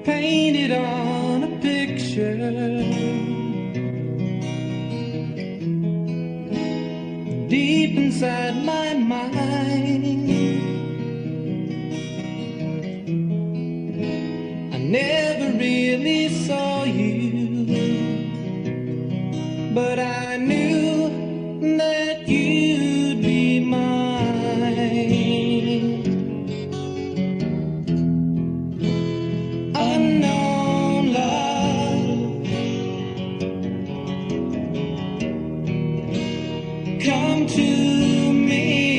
painted on a picture. Deep inside my mind, I never really saw you, but I knew that you'd be mine. Unknown love, come to me.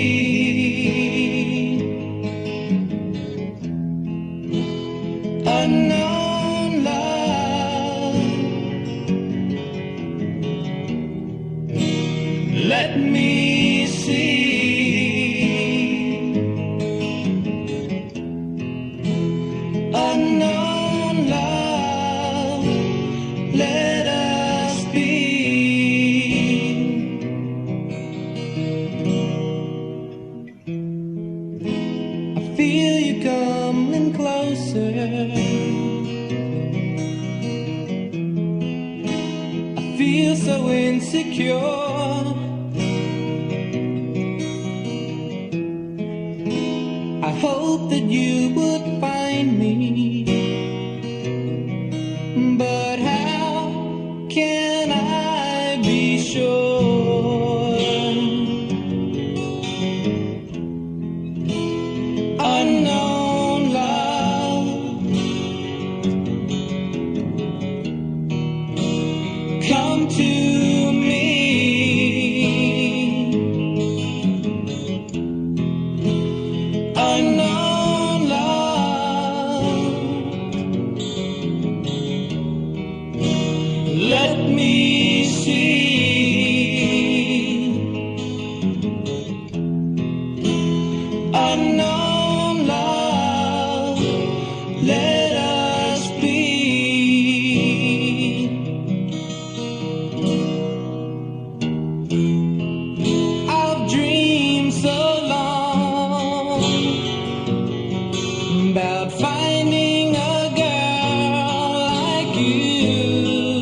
Unknown love, let me see. Unknown love, let us be. I feel you coming closer. I feel so insecure. I hope that you would find me, but how can I be sure? Unknown love, come to me. Unknown love, let me see. Unknown love, let us be. I've dreamed so long about finding a girl like you,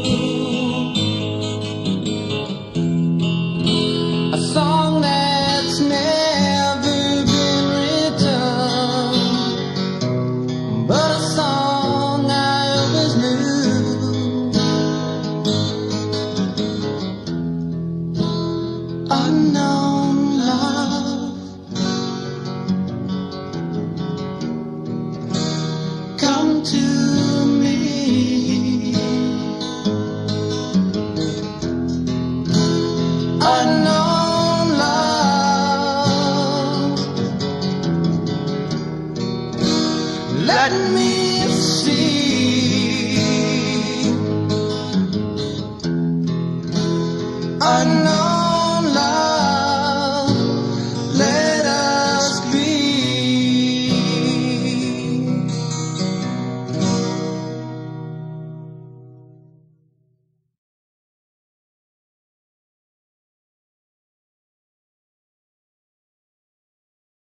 a song that's never been written, but a song I always knew. Unknown love, come to me. Unknown love, let me see.